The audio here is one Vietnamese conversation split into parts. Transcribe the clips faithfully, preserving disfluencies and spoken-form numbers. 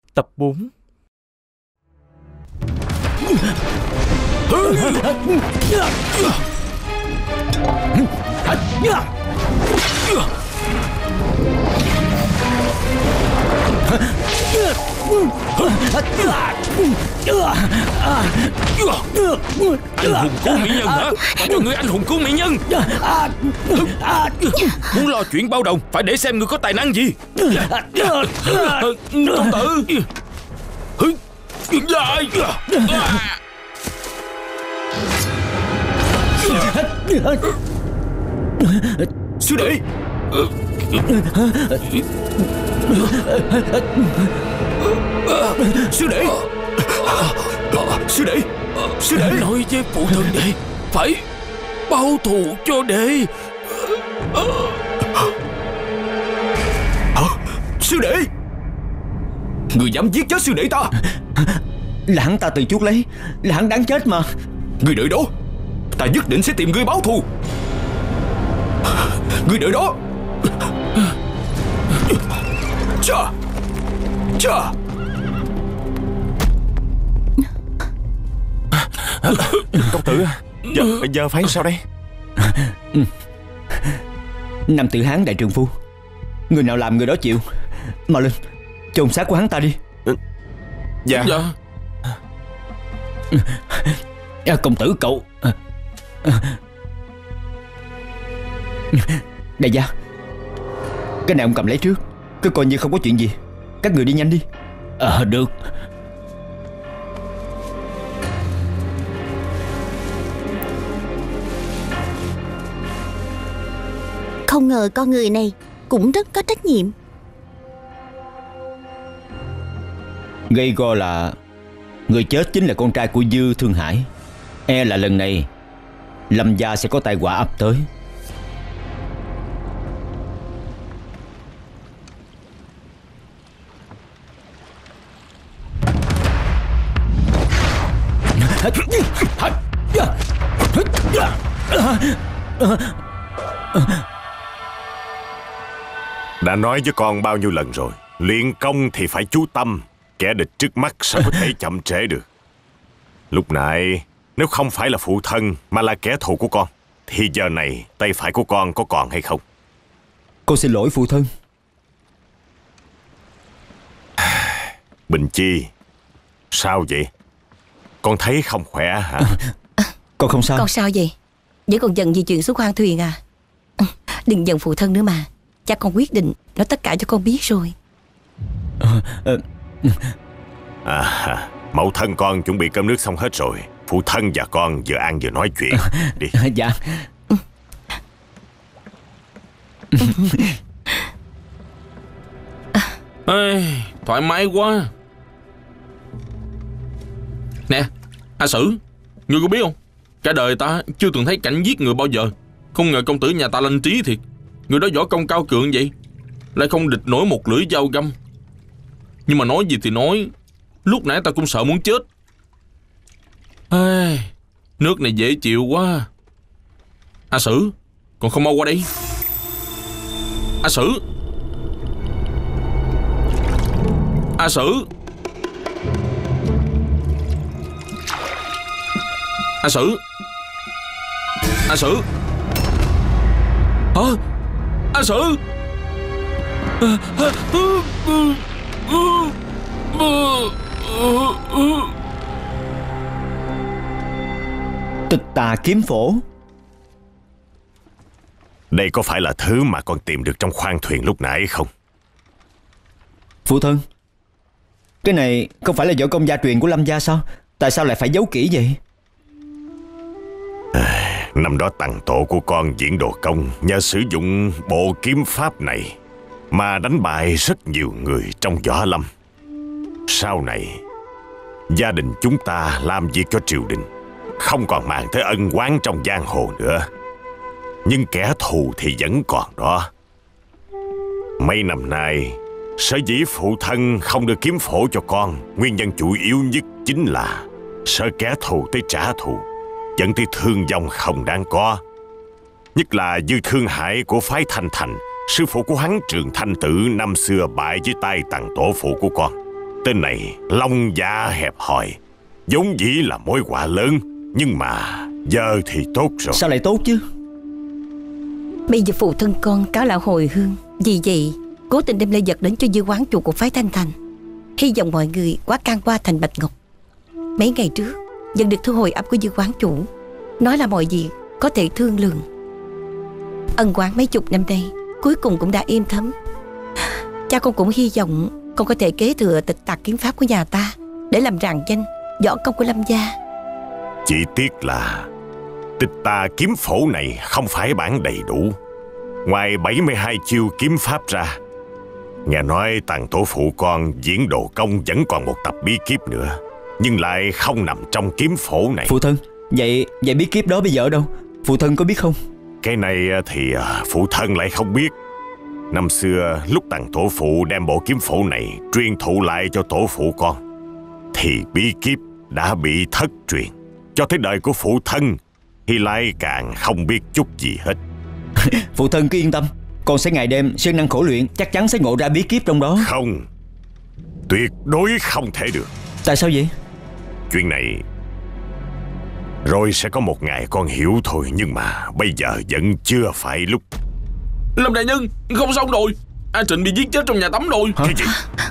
Tập bốn. Anh hùng cứu mỹ nhân hả? Mà cho người anh hùng cứu mỹ nhân. Muốn lo chuyện bao đồng phải để xem người có tài năng gì. Công tử. Sư đệ. Sư đệ. Sư đệ. Sư đệ nói với phụ thân đệ phải báo thù cho đệ. Sư đệ. Người dám giết chết sư đệ ta? Là hắn ta từ chuốt lấy. Là hắn đáng chết mà. Người đợi đó. Ta nhất định sẽ tìm ngươi báo thù. Người đợi đó. Chà. Chà. Công tử, giờ, bây giờ phải sao đây? Nam Tử Hán đại trượng phu, người nào làm người đó chịu. Mau lên, chôn xác của hắn ta đi. Dạ. Dạ. À, công tử cậu. Đại gia, cái này ông cầm lấy trước, cứ coi như không có chuyện gì. Các người đi nhanh đi. Ờ à, được. Không ngờ con người này cũng rất có trách nhiệm. Gây go là người chết chính là con trai của Dư Thương Hải. E là lần này Lâm gia sẽ có tai họa ập tới. Đã nói với con bao nhiêu lần rồi, luyện công thì phải chú tâm. Kẻ địch trước mắt sao có thể chậm trễ được. Lúc nãy nếu không phải là phụ thân mà là kẻ thù của con, thì giờ này tay phải của con có còn hay không? Con xin lỗi phụ thân. Bình Chi, sao vậy? Con thấy không khỏe hả? À, con không sao. Con sao vậy? Vẫn còn giận gì chuyện xuống khoang thuyền à? Đừng giận phụ thân nữa mà. Cha con quyết định nói tất cả cho con biết rồi. À, à, à, mẫu thân con chuẩn bị cơm nước xong hết rồi. Phụ thân và con vừa ăn vừa nói chuyện. Đi. Dạ. Ê, thoải mái quá. Nè, A Sử, ngươi có biết không? Cả đời ta chưa từng thấy cảnh giết người bao giờ. Không ngờ công tử nhà ta lanh trí thiệt. Người đó võ công cao cường vậy, lại không địch nổi một lưỡi dao găm. Nhưng mà nói gì thì nói, lúc nãy ta cũng sợ muốn chết. Ê, nước này dễ chịu quá. A Sử, còn không mau qua đây. A Sử. A Sử. A Sử. A Sử. Hả? A Sử. Tịch Tà Kiếm Phổ. Đây có phải là thứ mà con tìm được trong khoang thuyền lúc nãy không? Phụ thân, cái này không phải là võ công gia truyền của Lâm gia sao? Tại sao lại phải giấu kỹ vậy? À, năm đó tằng tổ của con diễn đồ công nhờ sử dụng bộ kiếm pháp này mà đánh bại rất nhiều người trong võ lâm. Sau này gia đình chúng ta làm việc cho triều đình, không còn màng tới ân oán trong giang hồ nữa. Nhưng kẻ thù thì vẫn còn đó. Mấy năm nay sở dĩ phụ thân không được kiếm phổ cho con, nguyên nhân chủ yếu nhất chính là sợ kẻ thù tới trả thù, dẫn tới thương vong không đáng có. Nhất là Dư Thương Hải của phái Thanh Thành, sư phụ của hắn Trường Thanh Tử năm xưa bại dưới tay tằng tổ phụ của con. tên này lòng dạ hẹp hòi, vốn dĩ là mối họa lớn. Nhưng mà giờ thì tốt rồi. Sao lại tốt chứ? Bây giờ phụ thân con cáo lão hồi hương, vì vậy cố tình đem lễ vật đến cho dư quán chủ của phái Thanh Thành, hy vọng mọi người quá can qua thành Bạch Ngọc. Mấy ngày trước nhận được thư hồi âm của dư quán chủ, nói là mọi việc có thể thương lượng. Ân oán mấy chục năm nay cuối cùng cũng đã êm thấm. Cha con cũng hy vọng con có thể kế thừa tịch tạc kiếm pháp của nhà ta để làm rạng danh võ công của Lâm gia. Chỉ tiếc là tịch tà kiếm phổ này không phải bản đầy đủ. Ngoài bảy mươi hai chiêu kiếm pháp ra, nghe nói Tàng tổ phụ con diễn đồ công vẫn còn một tập bí kíp nữa, nhưng lại không nằm trong kiếm phổ này. Phụ thân, vậy vậy bí kíp đó bây giờ ở đâu? Phụ thân có biết không? Cái này thì phụ thân lại không biết. Năm xưa lúc Tàng tổ phụ đem bộ kiếm phổ này truyền thụ lại cho tổ phụ con, thì bí kíp đã bị thất truyền. Cho tới đời của phụ thân thì lại càng không biết chút gì hết. Phụ thân cứ yên tâm, con sẽ ngày đêm siêng năng khổ luyện, chắc chắn sẽ ngộ ra bí kíp trong đó. Không, tuyệt đối không thể được. Tại sao vậy? Chuyện này rồi sẽ có một ngày con hiểu thôi. Nhưng mà bây giờ vẫn chưa phải lúc. Lâm đại nhân, không xong rồi. A Trịnh bị giết chết trong nhà tắm rồi. Hả? Cái gì?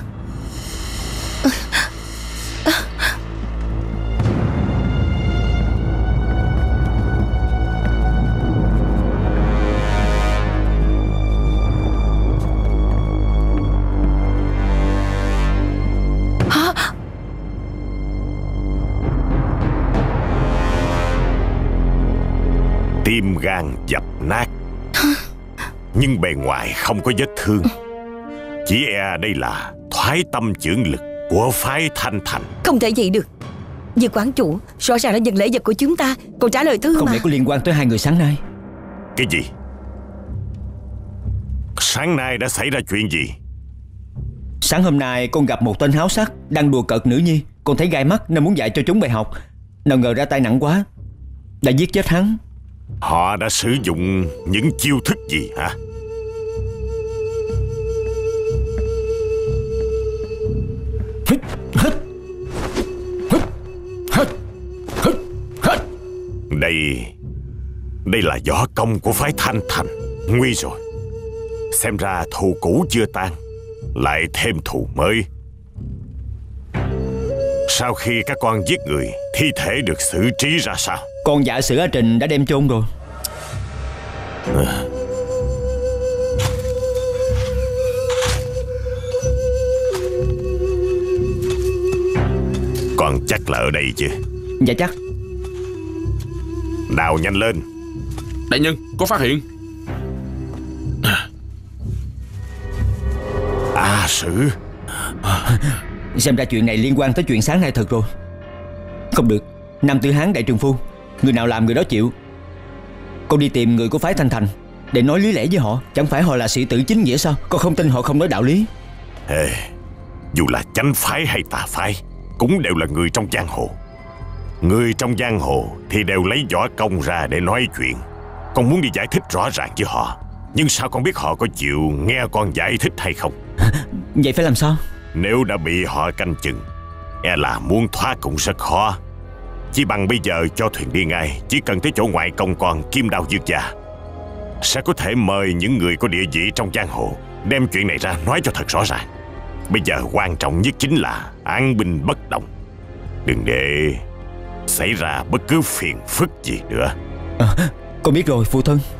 Tim gan dập nát, nhưng bề ngoài không có vết thương. Chỉ e đây là thoái tâm chưởng lực của phái Thanh Thành. Không thể vậy được. Dư quán chủ rõ ràng là nhận lễ vật của chúng ta, còn trả lời thư không mà. lẽ có liên quan tới hai người sáng nay? Cái gì? Sáng nay đã xảy ra chuyện gì? Sáng hôm nay con gặp một tên háo sắc đang đùa cợt nữ nhi. Con thấy gai mắt nên muốn dạy cho chúng bài học, nào ngờ ra tay nặng quá, đã giết chết hắn. Họ đã sử dụng những chiêu thức gì hả? Đây Đây là võ công của phái Thanh Thành. Nguy rồi. Xem ra thù cũ chưa tan, lại thêm thù mới. Sau khi các con giết người, thi thể được xử trí ra sao? Con giả sử A Trình đã đem chôn rồi. À. Con chắc là ở đây chứ? Dạ chắc. Đào nhanh lên. Đại nhân, có phát hiện. A Sử. Xem ra chuyện này liên quan tới chuyện sáng nay thật rồi. Không được, Nam Tử Hán đại trường phu, người nào làm người đó chịu. Con đi tìm người của phái Thanh Thành để nói lý lẽ với họ. Chẳng phải họ là sĩ tử chính nghĩa sao? Con không tin họ không nói đạo lý. Ê, dù là chánh phái hay tà phái cũng đều là người trong giang hồ. Người trong giang hồ thì đều lấy võ công ra để nói chuyện. Con muốn đi giải thích rõ ràng với họ, nhưng sao con biết họ có chịu nghe con giải thích hay không? Vậy phải làm sao? Nếu đã bị họ canh chừng, e là muốn thoát cũng rất khó. Chỉ bằng bây giờ cho thuyền đi ngay. Chỉ cần tới chỗ ngoại công con Kim Đao Dương gia, sẽ có thể mời những người có địa vị trong giang hồ đem chuyện này ra nói cho thật rõ ràng. Bây giờ quan trọng nhất chính là an binh bất động, đừng để xảy ra bất cứ phiền phức gì nữa. À, con biết rồi phụ thân.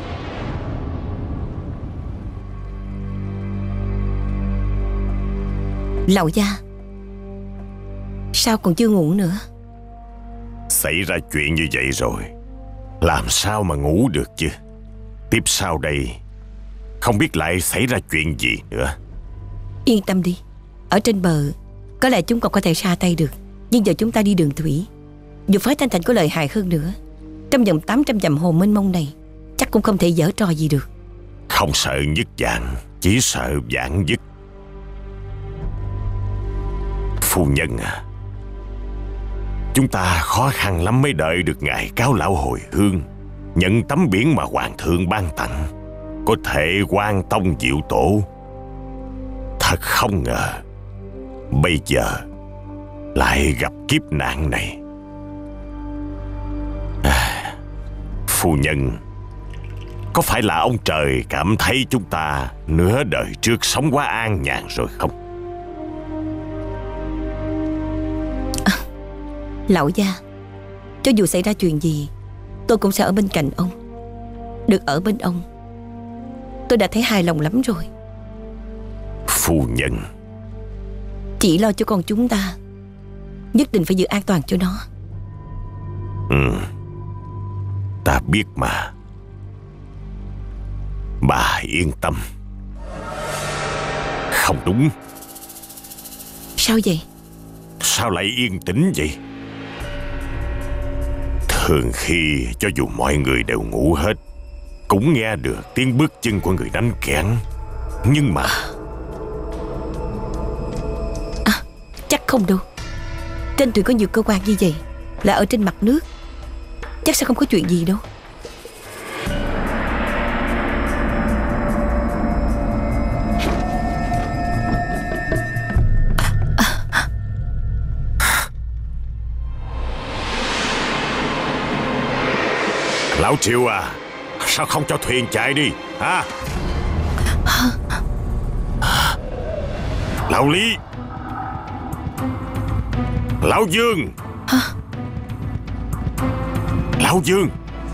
Lão gia, sao còn chưa ngủ nữa? Xảy ra chuyện như vậy rồi, làm sao mà ngủ được chứ? Tiếp sau đây không biết lại xảy ra chuyện gì nữa. Yên tâm đi, ở trên bờ có lẽ chúng còn có thể ra tay được. Nhưng giờ chúng ta đi đường thủy, dù phái Thanh Thành có lợi hại hơn nữa, trong vòng tám trăm dặm hồ mênh mông này chắc cũng không thể giở trò gì được. Không sợ nhất vạn, chỉ sợ vạn dứt. Phu nhân à, chúng ta khó khăn lắm mới đợi được ngày cáo lão hồi hương, nhận tấm biển mà hoàng thượng ban tặng, có thể quan tông diệu tổ. Thật không ngờ Bây giờ lại gặp kiếp nạn này. à, Phu nhân, có phải là ông trời cảm thấy chúng ta nửa đời trước sống quá an nhàn rồi không? à, Lão gia, cho dù xảy ra chuyện gì, tôi cũng sẽ ở bên cạnh ông. Được ở bên ông, tôi đã thấy hài lòng lắm rồi. Phu nhân, chỉ lo cho con chúng ta, nhất định phải giữ an toàn cho nó. Ừ, ta biết mà. Bà yên tâm. Không đúng. Sao vậy? Sao lại yên tĩnh vậy? Thường khi cho dù mọi người đều ngủ hết, cũng nghe được tiếng bước chân của người đánh kẽn. Nhưng mà à, chắc không đâu. Trên thuyền có nhiều cơ quan như vậy, là ở trên mặt nước, chắc sẽ không có chuyện gì đâu. Lão Triệu à, sao không cho thuyền chạy đi hả? Lão Lý, Lão Dương, Lão Dương,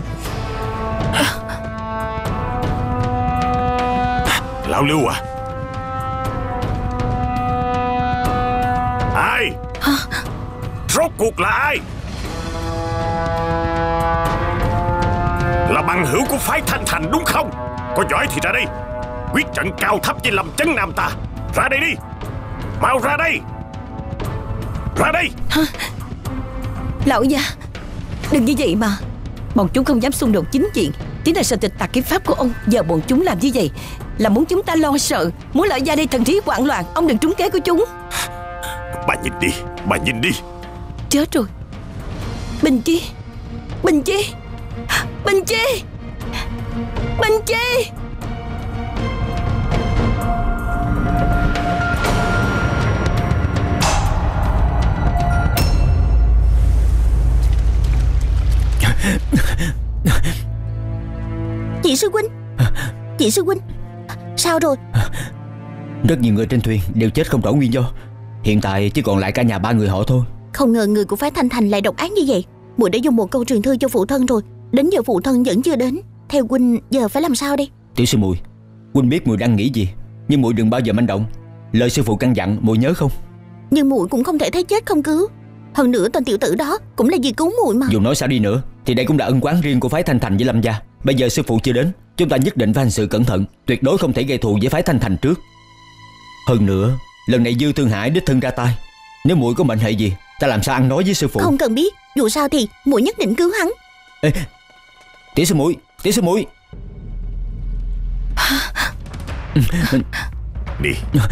Lão Lưu à? Ai? Rốt cuộc là ai? Là bằng hữu của phái Thanh Thành đúng không? Có giỏi thì ra đây, quyết trận cao thấp với Lâm Chấn Nam ta. Ra đây đi, mau ra đây, ra đây. Hả? Lão gia, đừng như vậy mà. Bọn chúng không dám xung đột chính diện, chính là sợ tịch tạc kiếm pháp của ông. Giờ bọn chúng làm như vậy là muốn chúng ta lo sợ, muốn lão gia đây thần trí hoảng loạn. Ông đừng trúng kế của chúng. Bà nhìn đi, bà nhìn đi. Chết rồi. Bình Chi, Bình Chi, Bình Chi, Bình Chi. Chị sư huynh, chị sư huynh, sao rồi? Rất nhiều người trên thuyền đều chết không rõ nguyên do. Hiện tại chỉ còn lại cả nhà ba người họ thôi. Không ngờ người của phái Thanh Thành lại độc ác như vậy. Muội đã dùng một câu truyền thư cho phụ thân rồi, đến giờ phụ thân vẫn chưa đến. Theo huynh giờ phải làm sao đây? Tiểu sư muội, huynh biết muội đang nghĩ gì, nhưng muội đừng bao giờ manh động. Lời sư phụ căn dặn muội nhớ không? Nhưng muội cũng không thể thấy chết không cứu. Hơn nữa tên tiểu tử đó cũng là vì cứu muội mà. Dù nói sao đi nữa thì đây cũng là ân oán riêng của phái Thanh Thành với Lâm gia. Bây giờ sư phụ chưa đến, chúng ta nhất định phải hành sự cẩn thận, tuyệt đối không thể gây thù với phái Thanh Thành trước. Hơn nữa, lần này Dư Thương Hải đích thân ra tay, nếu muội có mệnh hệ gì, ta làm sao ăn nói với sư phụ? Không cần biết, dù sao thì muội nhất định cứu hắn. Ê, tiểu sư muội, tiểu sư muội. Đi.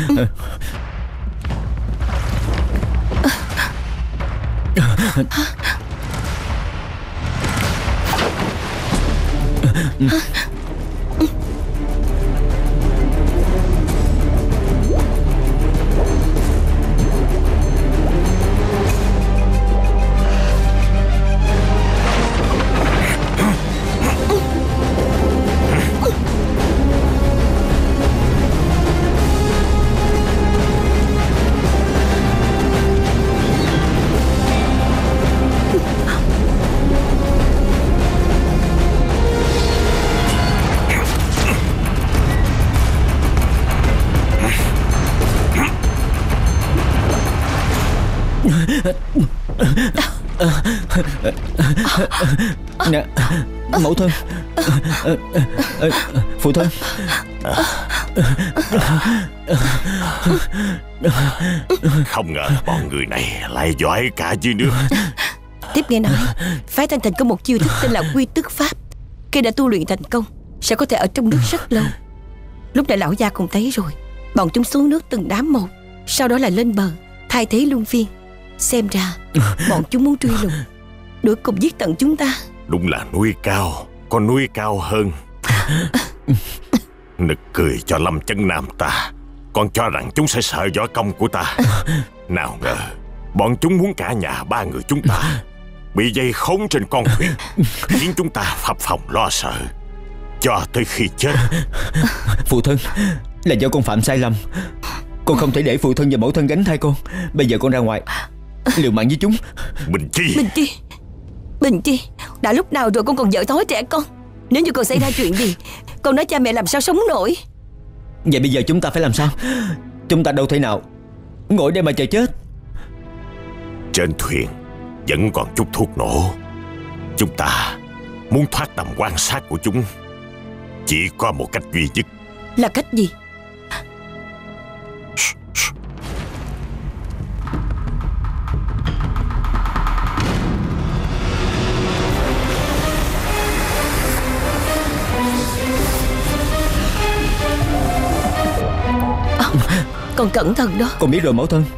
Nè, mẫu thân, phụ thân. Không ngờ bọn người này lại giỏi cả dưới nước. Tiếp nghe nói phái Thanh Thành có một chiêu thức tên là quy tức pháp. Khi đã tu luyện thành công sẽ có thể ở trong nước rất lâu. Lúc này lão gia cũng thấy rồi, bọn chúng xuống nước từng đám một, sau đó là lên bờ thay thế luân phiên. Xem ra bọn chúng muốn truy lùng, đuổi cùng giết tận chúng ta. Đúng là núi cao, còn núi cao hơn. Nực cười cho Lâm Chấn Nam ta. Con cho rằng chúng sẽ sợ võ công của ta. Nào ngờ bọn chúng muốn cả nhà ba người chúng ta bị dây khốn trên con thuyền, khiến chúng ta phập phồng lo sợ cho tới khi chết. Phụ thân, là do con phạm sai lầm. Con không thể để phụ thân và mẫu thân gánh thay con. Bây giờ con ra ngoài liều mạng với chúng. Bình Chi, Bình Chi, Bình Chi, đã lúc nào rồi con còn vợ tối trẻ con. Nếu như con xảy ra chuyện gì, con nói cha mẹ làm sao sống nổi. Vậy bây giờ chúng ta phải làm sao? Chúng ta đâu thể nào ngồi đây mà chờ chết. trên thuyền vẫn còn chút thuốc nổ. Chúng ta muốn thoát tầm quan sát của chúng, chỉ có một cách duy nhất. Là cách gì? À, con cẩn thận đó. Con biết rồi mẫu thân.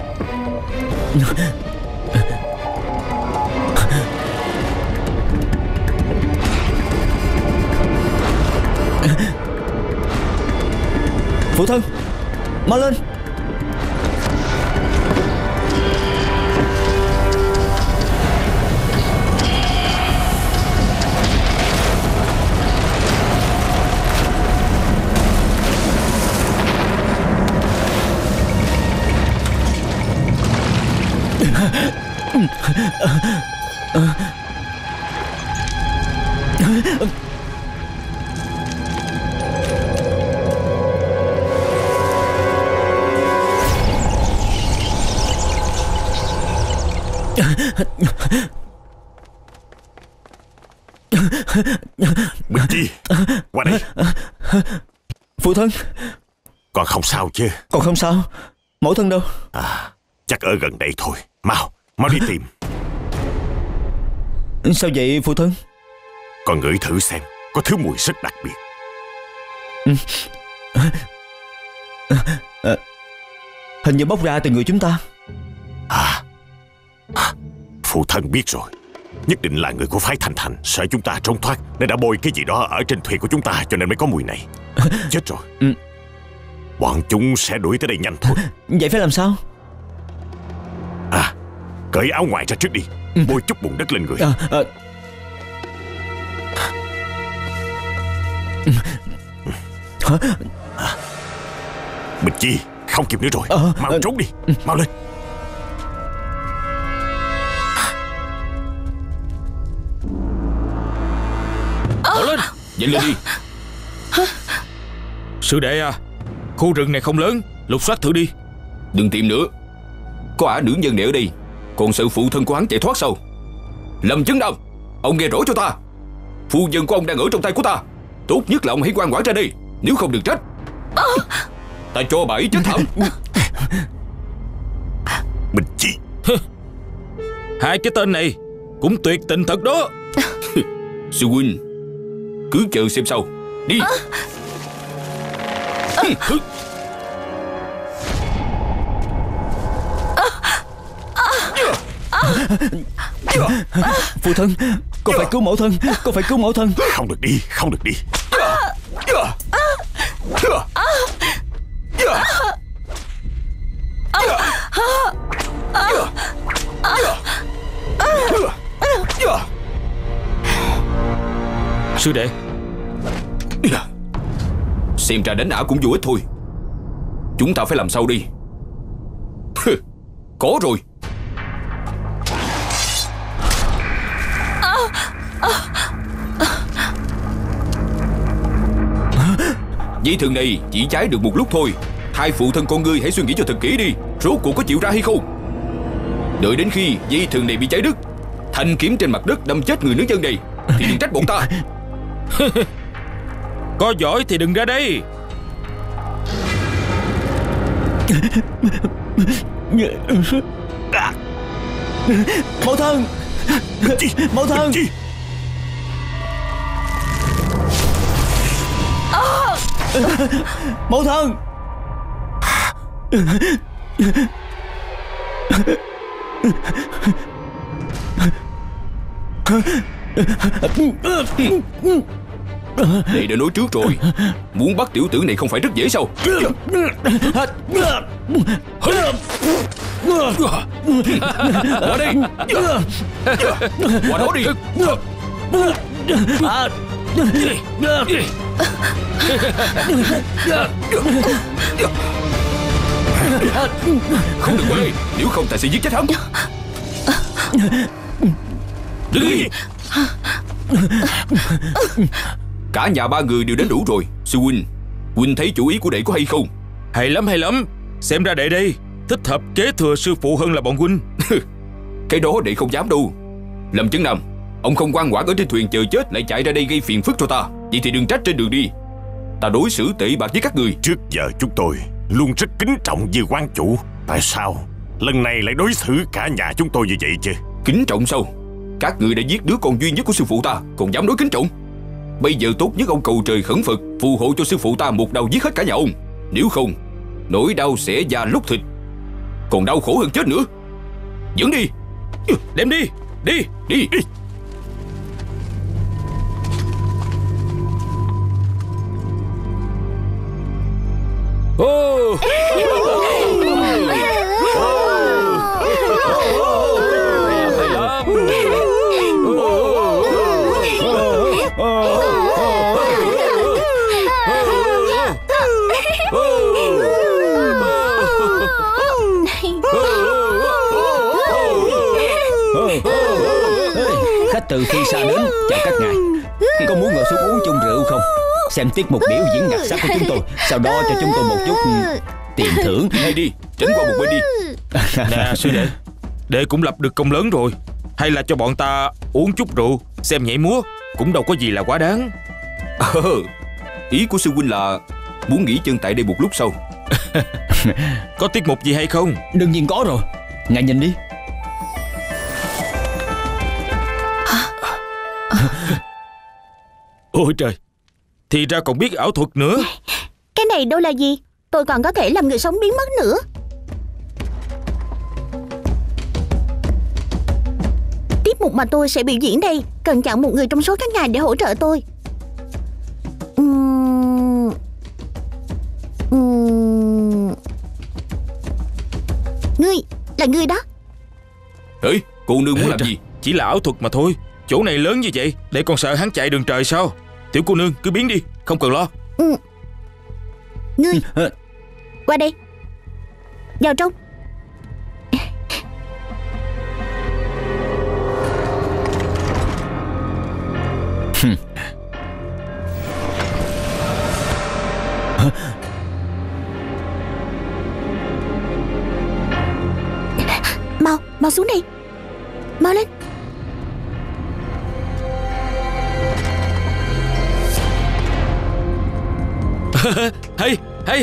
Phụ thân, mau lên. Bình Chi, qua đây. Phụ thân, Con không sao chứ? con không sao. Mẫu thân đâu? À, chắc ở gần đây thôi. Mau, mau đi tìm. Sao vậy phụ thân? Con ngửi thử xem, có thứ mùi rất đặc biệt. à, Hình như bốc ra từ người chúng ta. À, à phụ thân biết rồi. Nhất định là người của phái Thanh Thành sợ chúng ta trốn thoát nên đã bôi cái gì đó ở trên thuyền của chúng ta, cho nên mới có mùi này. Chết rồi. Ừ. Bọn chúng sẽ đuổi tới đây nhanh thôi. Vậy phải làm sao? À, cởi áo ngoài ra trước đi. Bôi chút bùn đất lên người. à, à. À, Bình Chi, không kịp nữa rồi. à, Mau à, trốn đi. Mau lên. Bỏ lên, nhanh lên đi. Sư đệ à, khu rừng này không lớn, lục soát thử đi. Đừng tìm nữa. Có ả nữ nhân này ở đây, còn sợ phụ thân của hắn chạy thoát sao? Lâm Chấn Nam, ông nghe rõ cho ta. Phu nhân của ông đang ở trong tay của ta. Tốt nhất là ông hãy ngoan ngoãn ra đây, nếu không đừng trách ta cho bà ấy chết thảm. Bình Chi, Hai cái tên này cũng tuyệt tình thật đó. Sư huynh, cứ chờ xem sao. Đi. Phụ thân, con phải cứu mẫu thân. Con phải cứu mẫu thân. không được đi, không được đi. Sư đệ, xem ra đánh ả cũng vô ích thôi. Chúng ta phải làm sao đi? Có rồi. Dây thừng này chỉ cháy được một lúc thôi. Hai phụ thân con ngươi hãy suy nghĩ cho thật kỹ đi, rốt cuộc có chịu ra hay không. Đợi đến khi dây thừng này bị cháy đứt, thanh kiếm trên mặt đất đâm chết người nữ nhân này, thì đừng trách bọn ta. có giỏi thì đừng ra đây. Mẫu thân, mẫu thân. Mẫu thân. Đệ đã nói trước rồi, muốn bắt tiểu tử này không phải rất dễ sao? Qua đây, qua đó đi. Không được qua đây, nếu không ta sẽ giết chết hắn. Đứng đi. Cả nhà ba người đều đến đủ rồi. Sư huynh, huynh thấy chủ ý của đệ có hay không? Hay lắm, hay lắm. Xem ra đệ đây thích hợp kế thừa sư phụ hơn là bọn huynh. Cái đó đệ không dám đâu. Lâm Chấn Nam, ông không ngoan ngoãn ở trên thuyền chờ chết lại chạy ra đây gây phiền phức cho ta, vậy thì đừng trách trên đường đi. Ta đối xử tệ bạc với các người. Trước giờ chúng tôi luôn rất kính trọng với quan chủ. Tại sao lần này lại đối xử cả nhà chúng tôi như vậy chứ? Kính trọng sao? Các người đã giết đứa con duy nhất của sư phụ ta, còn dám đối kính trọng? Bây giờ tốt nhất ông cầu trời khẩn Phật phù hộ cho sư phụ ta một đau giết hết cả nhà ông. Nếu không, nỗi đau sẽ già lúc thịt, còn đau khổ hơn chết nữa. Dẫn đi. Đem đi. Đi. Đi. Đi. Oh. Khách từ khi xa đến, chào các ngài. Có muốn ngồi xuống uống chung rượu không? Xem tiết mục biểu diễn đặc sắc của chúng tôi, sau đó cho chúng tôi một chút tiền thưởng. Hay đi, tránh qua một bên đi. Nè sư đệ, đệ cũng lập được công lớn rồi. Hay là cho bọn ta uống chút rượu, xem nhảy múa, cũng đâu có gì là quá đáng. Ờ, ý của sư huynh là muốn nghỉ chân tại đây một lúc sau. Có tiết mục gì hay không? Đương nhiên có rồi. Ngài nhìn đi. Ôi trời, thì ra còn biết ảo thuật nữa. Cái này đâu là gì, tôi còn có thể làm người sống biến mất nữa. Tiết mục mà tôi sẽ biểu diễn đây cần chọn một người trong số các ngài để hỗ trợ tôi. uhm... Uhm... Ngươi, là ngươi đó. Ê, cô nương muốn Ê, làm trời, gì? chỉ là ảo thuật mà thôi. Chỗ này lớn như vậy, để còn sợ hắn chạy đường trời sao? Tiểu cô nương cứ biến đi, không cần lo. ừ. Ngươi, qua đây. Vào trong. Mau, mau xuống đây. Mau lên. Hay, hay.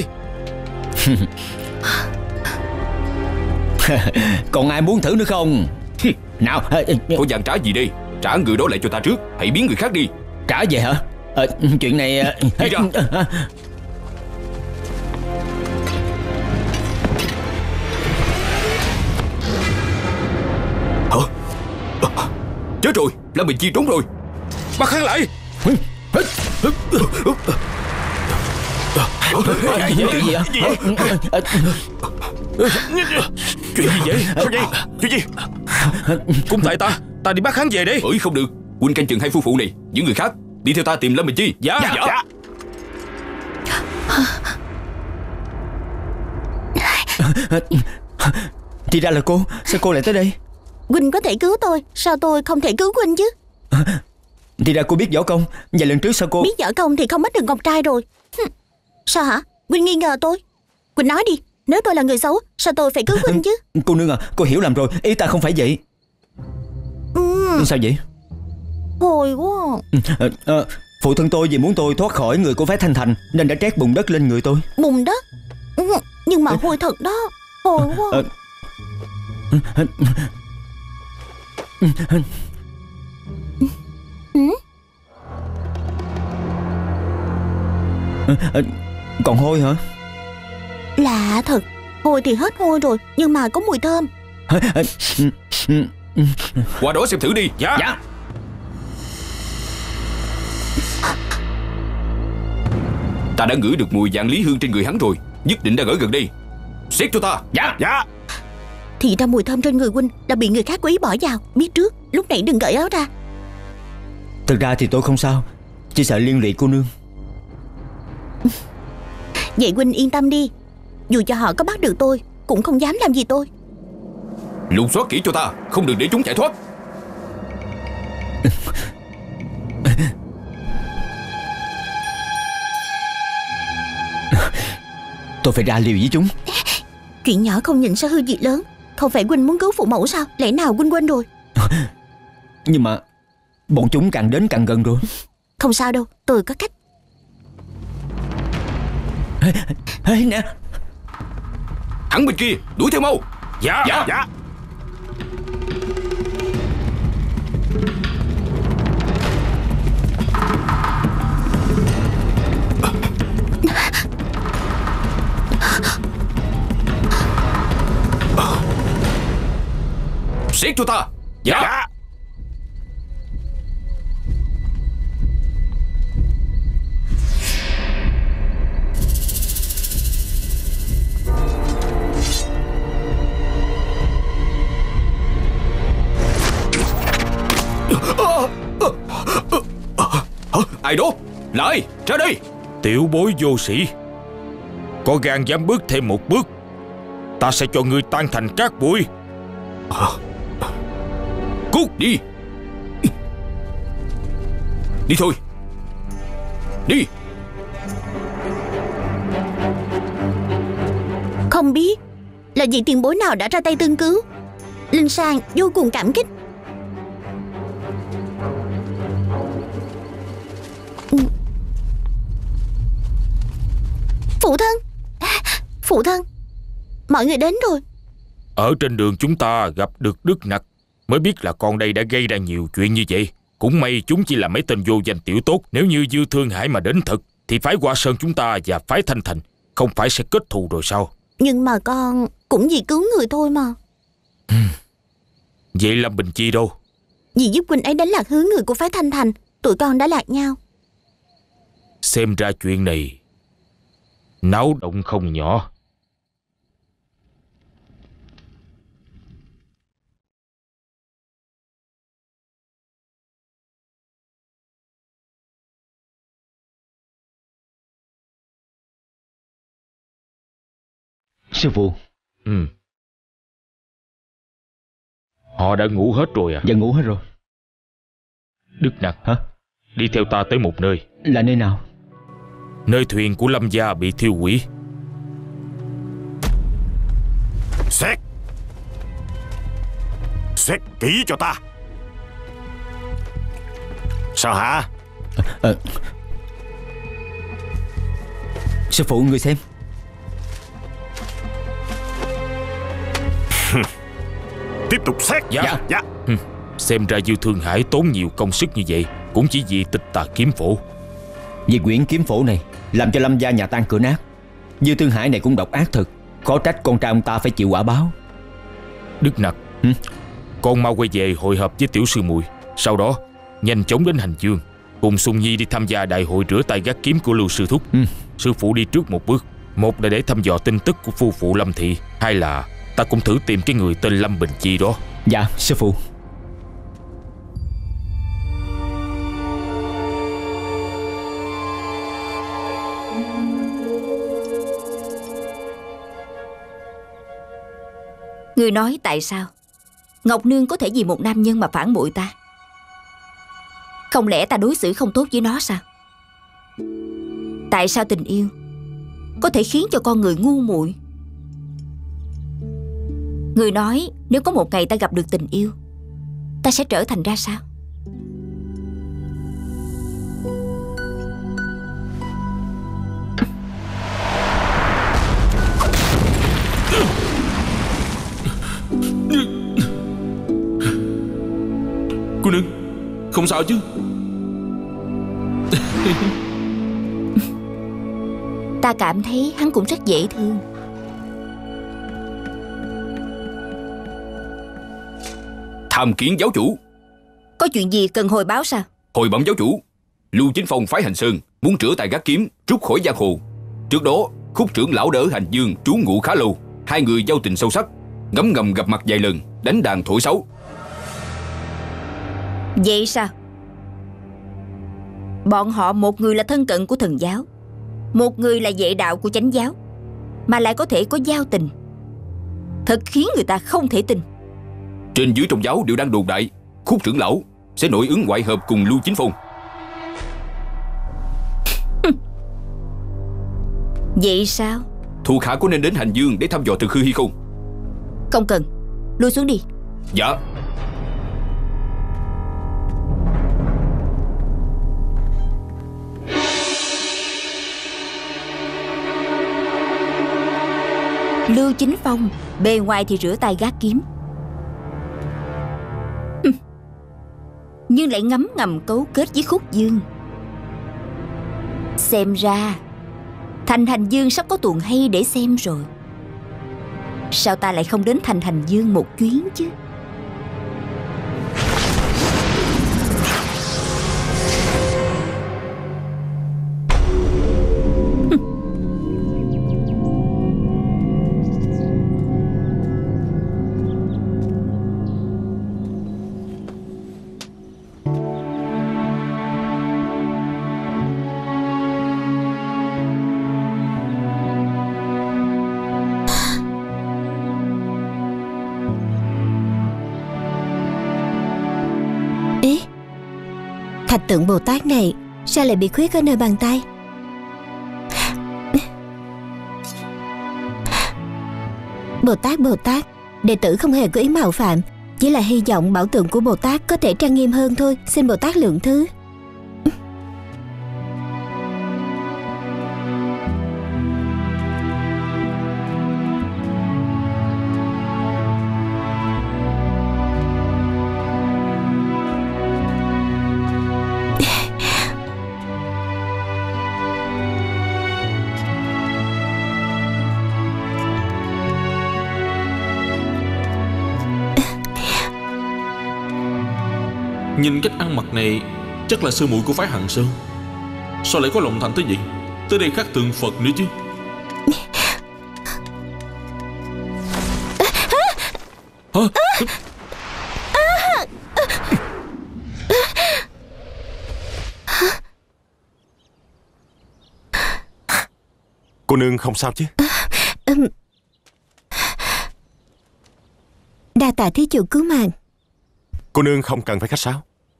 Còn ai muốn thử nữa không? Nào, Có gian trả gì đây? Trả người đó lại cho ta trước. Hãy biến người khác đi. trả về hả? À, chuyện này... Đi ra. Hả? Chết rồi, Lâm Bình Chi trốn rồi. Bắt hắn lại. Chuyện gì vậy? Chuyện gì vậy? Sao vậy? Chuyện gì? Cũng tại ta. Ta đi bắt hắn về đi. Ơi không được, huynh canh chừng hai phu phụ này. Những người khác đi theo ta tìm Lâm Bình Chi. Dạ, dạ. dạ. Thì ra là cô. Sao cô lại tới đây? Huynh có thể cứu tôi, sao tôi không thể cứu Huynh chứ? Thì ra cô biết võ công. Và lần trước sao cô... Biết võ công thì không mất được ngọc trai rồi. Hừm. Sao hả? Huynh nghi ngờ tôi? Huynh nói đi, nếu tôi là người xấu, sao tôi phải cứu Huynh chứ? Cô nương à, cô hiểu lầm rồi. Ý ta không phải vậy. ừ. Sao vậy? Hồi quá. à, à, Phụ thân tôi vì muốn tôi thoát khỏi người của phái Thanh Thành nên đã trét bùn đất lên người tôi. Bùn đất? ừ. Nhưng mà hôi thật đó. Hồi quá. à, ừ. à, Còn hôi hả? Lạ thật. Hôi thì hết hôi rồi, nhưng mà có mùi thơm. Qua đó xem thử đi. Dạ, Dạ. Ta đã ngửi được mùi vạn lý hương trên người hắn rồi, nhất định đang ở gần đây. Xét cho ta. Dạ. Dạ. Thì ra mùi thơm trên người huynh là bị người khác cố ý bỏ vào. Biết trước, lúc nãy đừng cởi áo ra. Thực ra thì tôi không sao, chỉ sợ liên lụy cô nương. Vậy huynh yên tâm đi, dù cho họ có bắt được tôi cũng không dám làm gì tôi. Lục soát kỹ cho ta, không được để chúng chạy thoát. Tôi phải ra liều với chúng. Chuyện nhỏ không nhìn sao hư việc lớn. Không phải huynh muốn cứu phụ mẫu sao? Lẽ nào huynh quên rồi? Nhưng mà bọn chúng càng đến càng gần rồi. Không sao đâu, tôi có cách. Ê, ê, nè. Hắn bên kia, đuổi theo mau. Dạ. Dạ. Dạ. Xét cho ta. Dạ. Dạ. Ai đó? Lại, ra đây. Tiểu bối vô sĩ, có gan dám bước thêm một bước, ta sẽ cho ngươi tan thành cát bụi. Cút đi. Đi thôi. Đi. Không biết là vị tiền bối nào đã ra tay tương cứu. Linh Sang vô cùng cảm kích. Phụ thân. Phụ thân, mọi người đến rồi. Ở trên đường chúng ta gặp được Đức Nặc, mới biết là con đây đã gây ra nhiều chuyện như vậy. Cũng may chúng chỉ là mấy tên vô danh tiểu tốt. Nếu như Dư Thương Hải mà đến thật thì phái Hoa Sơn chúng ta và phái Thanh Thành không phải sẽ kết thù rồi sao? Nhưng mà con cũng vì cứu người thôi mà. Vậy Lâm Bình Chi đâu? Vì giúp huynh ấy đánh lạc hướng người của phái Thanh Thành, tụi con đã lạc nhau. Xem ra chuyện này náo động không nhỏ. Sư phụ. Ừ. Họ đã ngủ hết rồi à? Dạ ngủ hết rồi. Đức Nặc, hả? Đi theo ta tới một nơi. Là nơi nào? Nơi thuyền của Lâm gia bị thiêu hủy. Xét. Xét kỹ cho ta. Sao hả? À, à. Sư phụ, người xem. Tiếp tục xét. Dạ. Dạ, dạ. Xem ra Dư Thương Hải tốn nhiều công sức như vậy cũng chỉ vì Tịch Tà kiếm phổ. Vì quyển kiếm phổ này làm cho Lâm gia nhà tan cửa nát. Dư Thương Hải này cũng độc ác thật, khó trách con trai ông ta phải chịu quả báo. Đức Nặc, ừ? Con mau quay về hội họp với tiểu sư muội. Sau đó nhanh chóng đến Hành Dương, cùng Xuân Nhi đi tham gia đại hội rửa tay gác kiếm của Lưu sư thúc. ừ. Sư phụ đi trước một bước. Một là để thăm dò tin tức của phu phụ Lâm thị, hai là ta cũng thử tìm cái người tên Lâm Bình Chi đó. Dạ sư phụ. Ngươi nói tại sao Ngọc Nương có thể vì một nam nhân mà phản bội ta? Không lẽ ta đối xử không tốt với nó sao? Tại sao tình yêu có thể khiến cho con người ngu muội? Ngươi nói nếu có một ngày ta gặp được tình yêu, ta sẽ trở thành ra sao? Cô nương, không sao chứ? Ta cảm thấy hắn cũng rất dễ thương. Tham kiến giáo chủ. Có chuyện gì cần hồi báo sao? Hồi bẩm giáo chủ, Lưu Chính Phong phái Hành Sơn muốn rửa tay gác kiếm, rút khỏi giang hồ. Trước đó Khúc trưởng lão đã ở Hành Dương trú ngụ khá lâu. Hai người giao tình sâu sắc, ngấm ngầm gặp mặt vài lần, đánh đàn thổi sáo. Vậy sao? Bọn họ một người là thân cận của thần giáo, một người là vệ đạo của chánh giáo, mà lại có thể có giao tình, thật khiến người ta không thể tin. Trên dưới trong giáo đều đang đồn đại Khúc trưởng lão sẽ nội ứng ngoại hợp cùng Lưu Chính Phong. Vậy sao? Thuộc hạ có nên đến Hành Dương để thăm dò thực hư hay không? Không cần, lui xuống đi. Dạ. Lưu Chính Phong bề ngoài thì rửa tay gác kiếm, nhưng lại ngấm ngầm cấu kết với Khúc Dương. Xem ra thành Hành Dương sắp có tuồng hay để xem rồi. Sao ta lại không đến thành Hành Dương một chuyến chứ? Thạch tượng Bồ Tát này sao lại bị khuyết ở nơi bàn tay? Bồ Tát Bồ Tát, đệ tử không hề có ý mạo phạm, chỉ là hy vọng bảo tượng của Bồ Tát có thể trang nghiêm hơn thôi. Xin Bồ Tát lượng thứ. Nhìn cách ăn mặc này chắc là sư muội của phái Hằng Sơn. Sao lại có lòng thành tới vậy? Tới đây khắc tượng Phật nữa chứ. Hả? Cô nương không sao chứ? Đa tạ thí chủ cứu mạng. Cô nương không cần phải khách sáo.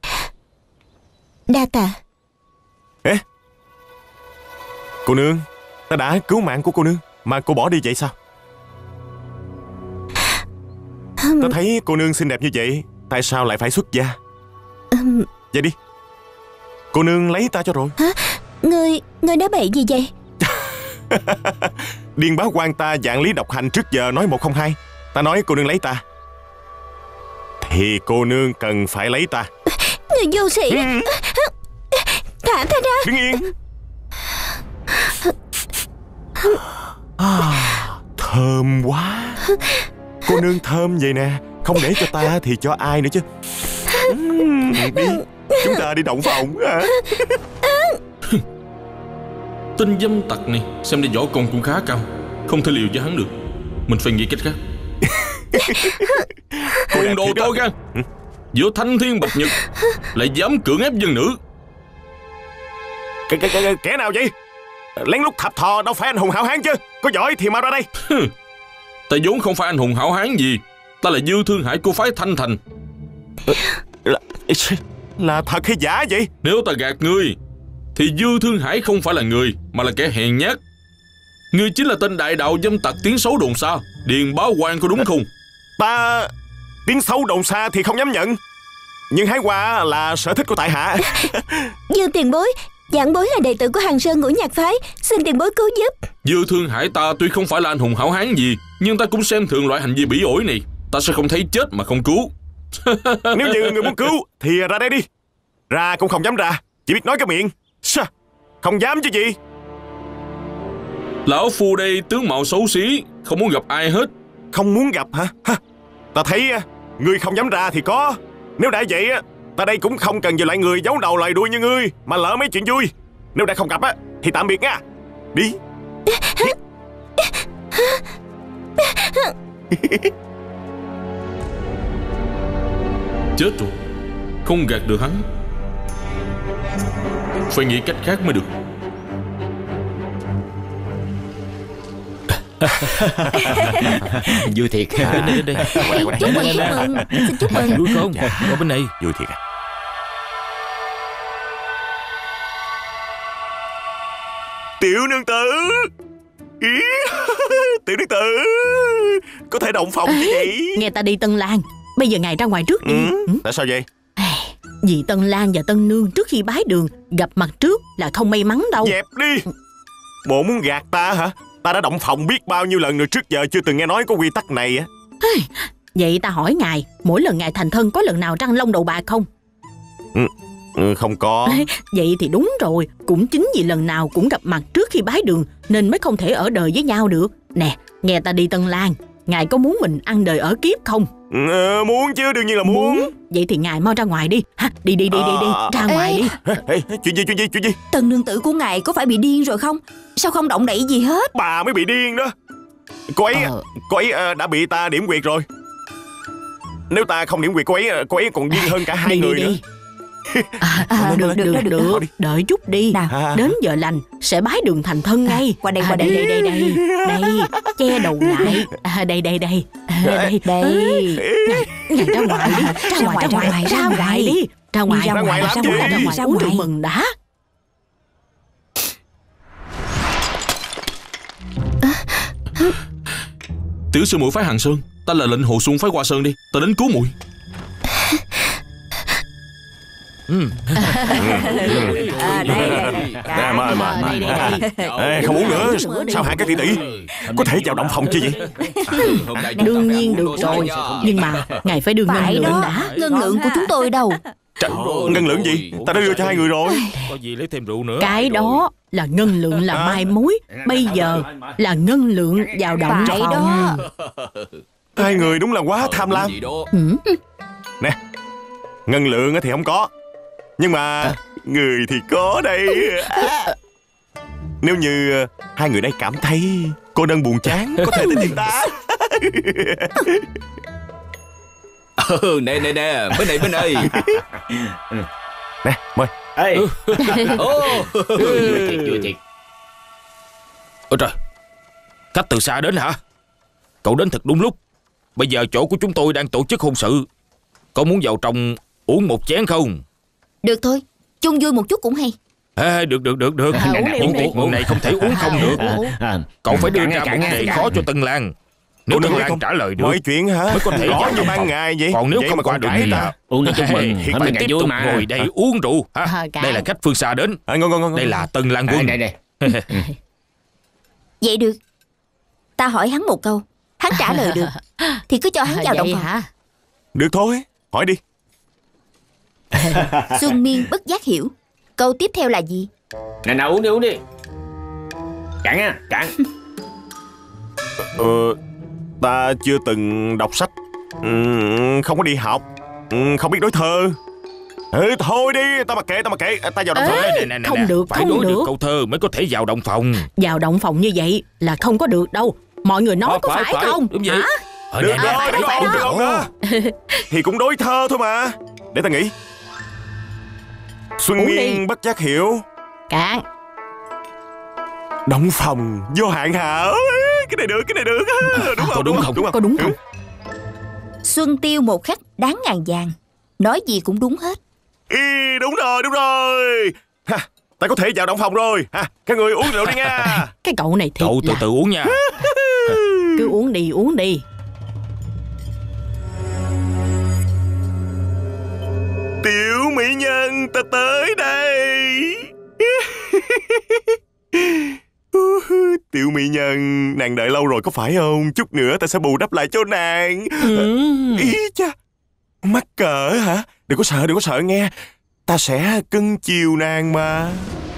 Đa tạ. Ê, cô nương, ta đã cứu mạng của cô nương mà cô bỏ đi vậy sao? um, Ta thấy cô nương xinh đẹp như vậy, tại sao lại phải xuất gia? um, Vậy đi, cô nương lấy ta cho rồi. Hả? Ngươi, ngươi nói bậy gì vậy? Điên báo quan ta dạng lý độc hành trước giờ nói một không hai. Ta nói cô nương lấy ta thì cô nương cần phải lấy ta. Người vô sĩ. ừ. Thả ta ra. Đứng yên. À, thơm quá. Cô nương thơm vậy nè, không để cho ta thì cho ai nữa chứ. Đi, chúng ta đi động phòng à. Tên dâm tặc này xem ra võ công cũng khá cao, không thể liều với hắn được. Mình phải nghĩ cách khác. Cùng đồ to gan, giữa thanh thiên bạch nhật lại dám cưỡng ép dân nữ. Kẻ, kẻ, kẻ nào vậy? Lén lút thập thò đâu phải anh hùng hảo hán chứ. Có giỏi thì mau ra đây. Ta vốn không phải anh hùng hảo hán gì. Ta là Dư Thương Hải của phái Thanh Thành. Là, là thật hay giả vậy? Nếu ta gạt ngươi thì Dư Thương Hải không phải là người, mà là kẻ hèn nhát. Ngươi chính là tên đại đạo dâm tặc tiếng xấu đồn xa, Điền Bá Quan, có đúng không? Ta tiếng xấu đồn xa thì không dám nhận, nhưng hái hoa là sở thích của tại hạ. Dương tiền bối, giảng bối là đệ tử của Hằng Sơn Ngũ Nhạc phái, xin tiền bối cứu giúp. Dư Thương Hải ta tuy không phải là anh hùng hảo hán gì, nhưng ta cũng xem thường loại hành vi bỉ ổi này. Ta sẽ không thấy chết mà không cứu. Nếu như người muốn cứu thì ra đây đi. Ra cũng không dám ra, chỉ biết nói cái miệng. Sao? Không dám chứ gì. Lão phu đây tướng mạo xấu xí, không muốn gặp ai hết. Không muốn gặp hả? Hả? Ta thấy ngươi không dám ra thì có. Nếu đã vậy ta đây cũng không cần về loại người giấu đầu loài đuôi như ngươi mà lỡ mấy chuyện vui. Nếu đã không gặp á thì tạm biệt nha. Đi. Chết rồi, không gạt được hắn. Phải nghĩ cách khác mới được. Vui thiệt. À, đến đây, đến đây. Chúc mừng, chúc mừng. Xin chúc mừng. Vui không? Qua bên này. Vui thiệt à. Tiểu nương tử. Ý. Tiểu nương tử có thể động phòng chứ vậy? Nghe ta đi Tân Lan. Bây giờ ngài ra ngoài trước đi. Ừ. Ừ. Tại sao vậy? Vì Tân Lan và Tân Nương trước khi bái đường gặp mặt trước là không may mắn đâu. Dẹp đi. Bộ muốn gạt ta hả? Ta đã động phòng biết bao nhiêu lần rồi, trước giờ chưa từng nghe nói có quy tắc này á. Vậy ta hỏi ngài, mỗi lần ngài thành thân có lần nào răng long đầu bạc không? Ừ. Ừ, không có. Vậy thì đúng rồi. Cũng chính vì lần nào cũng gặp mặt trước khi bái đường nên mới không thể ở đời với nhau được. Nè, nghe ta đi Tân Lan, ngài có muốn mình ăn đời ở kiếp không? Ừ, muốn chứ, đương nhiên là muốn. muốn. Vậy thì ngài mau ra ngoài đi. Ha, đi đi đi đi đi, ra Ê. ngoài đi. Ê, ê, chuyện gì chuyện gì chuyện gì? Tần nương tử của ngài có phải bị điên rồi không? Sao không động đậy gì hết? Bà mới bị điên đó. Cô ấy Ờ. cô ấy ờ, đã bị ta điểm quyệt rồi. Nếu ta không điểm quyệt cô ấy, cô ấy còn điên hơn cả hai Đi đi người nữa. đi. À, à, được được được, được. Đợi chút đi. Nào. Đến giờ lành sẽ bái đường thành thân ngay. Qua đây, À, qua đây. đây đây đây đây đây, che đầu lại. À, đây đây đây à, đây Đây. Ngài ra ngoài đi, ra ngoài ra ngoài ra ngoài đi, ra ngoài Đi ra ngoài, ra ra ngoài ngoài, ra ngoài ra uống rượu ngoài. mừng đã. Tiểu sư muội phái Hàng Sơn, ta là lệnh Hồ Xuân phái Hoa Sơn đi. Ta đến cứu muội. À, đây, đây. Nè, mời mời mời. Ê, không uống nữa. Sao hại cái tỷ tỷ? Có thể vào động phòng chứ gì? Đương nhiên được rồi, nhưng mà ngài phải đưa ngân Phải lượng đó, đã. ngân lượng của chúng tôi đâu? Trời, ngân lượng gì? Ta đã đưa cho hai người rồi. Có gì lấy thêm rượu nữa. Cái đó là ngân lượng là mai mối, bây giờ là ngân lượng vào động Phải phòng. đó. Hai người đúng là quá tham lam. Ừ. Nè, ngân lượng thì không có, nhưng mà người thì có đây. À, nếu như uh, hai người đây cảm thấy cô đơn buồn chán, có thể tới tìm ta. Ừ, nè nè nè, bên này bên này. Nè, mời. Ê. Ô. Vui thiệt, vui thiệt. Ôi trời, khách từ xa đến hả? Cậu đến thật đúng lúc. Bây giờ chỗ của chúng tôi đang tổ chức hôn sự. Cậu muốn vào trong uống một chén không? Được thôi, chung vui một chút cũng hay. Ê, được được được được. À, uống đi, Những uống đi. cuộc này không thể uống không được. À, Cậu phải đưa cạn ra nghe, một cạn nghe, đề cạn. khó cho Tân Lan. Nếu Cô Tân đừng Lan không trả lời được mọi chuyện hả? mới có thể rõ vào như trong ban phòng. ngày vậy. Còn nếu Vậy không mà qua còn được cãi thì ta. uống để chúc mừng, thì hỏi phải mừng ngày tiếp vui tục mà. ngồi đây uống rượu hả? À, cạn. Đây là khách phương xa đến. À, ngon ngon ngon. Đây là Tân Lan Đây Quân. đây đây. Vậy được. Ta hỏi hắn một câu, hắn trả lời được thì cứ cho hắn vào động phòng. hả? Được thôi, hỏi đi. Xuân Miên bất giác hiểu. Câu tiếp theo là gì? Nè nào uống đi uống đi. Cạn nha, cạn. Ờ, ta chưa từng đọc sách, ừ, không có đi học, ừ, không biết đối thơ. Ừ, thôi đi, ta mặc kệ, ta mặc kệ, ta vào động phòng. Nè, nè, nè, nè. Không được, Phải không đối được được. câu thơ mới có thể vào động phòng. Vào động phòng như vậy là không có được đâu. Mọi người nói Ờ, có phải, không? Đúng vậy. Hả? Ờ, Được nè, nè, rồi, phải, được phải, rồi, phải. được rồi đó. Thì cũng đối thơ thôi mà. Để ta nghĩ. Xuân Uống đi. Miên bất giác hiểu. Cạn. Động phòng vô hạn hảo. Cái này được, cái này được. Đúng Có không? đúng không? Có đúng không? Xuân tiêu một khắc đáng ngàn vàng. Nói gì cũng đúng hết. Y, đúng rồi, đúng rồi. Ha, ta có thể vào động phòng rồi. Ha, các người uống rượu đi nha. Cái cậu này thiệt Cậu từ là từ uống nha. cứ uống đi, uống đi. Tiểu mỹ nhân, ta tới đây. Tiểu mỹ nhân, nàng đợi lâu rồi có phải không? Chút nữa ta sẽ bù đắp lại cho nàng. Ừ. Ý cha, mắc cỡ hả? Đừng có sợ, đừng có sợ nghe. Ta sẽ cưng chiều nàng mà.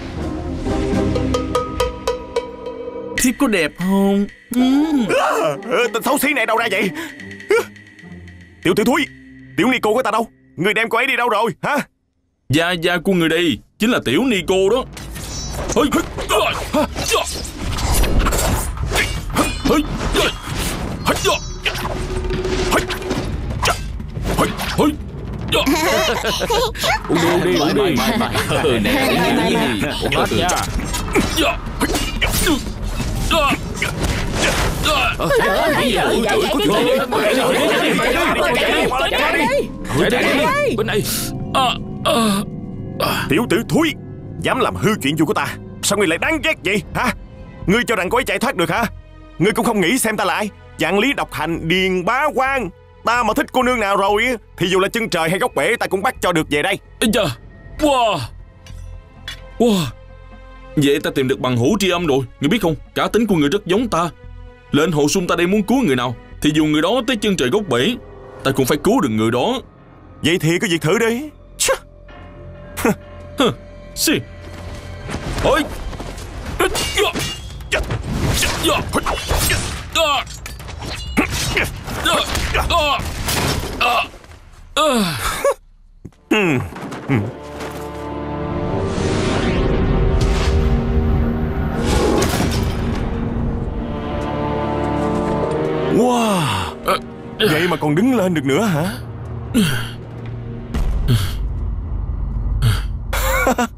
Thiếp có đẹp không? À, tên xấu xí này đâu ra vậy? Tiểu tiểu thúi, tiểu ni cô của ta đâu? Người đem cô ấy đi đâu rồi hả? Gia gia của người đây chính là tiểu Nico đó. Uống đi, uống đi. Ừ, nè, uống hết nha. Bên này. Tiểu tử thúi, dám làm hư chuyện vui của ta. Sao ngươi lại đáng ghét vậy hả? Ngươi cho rằng cô ấy chạy thoát được hả? Ngươi cũng không nghĩ xem ta là ai. Vạn lý độc hành, điền bá quan. Ta mà thích cô nương nào rồi thì dù là chân trời hay góc bể ta cũng bắt cho được về đây. Ây da. Wow. Wow. Vậy ta tìm được bằng hữu tri âm rồi. Ngươi biết không, cá tính của người rất giống ta. Lệnh hộ sung ta đây muốn cứu người nào thì dù người đó tới chân trời góc bể, ta cũng phải cứu được người đó. Vậy thì cứ việc thử đi. Xì. Ôi. Wow. Vậy mà còn đứng lên được nữa hả?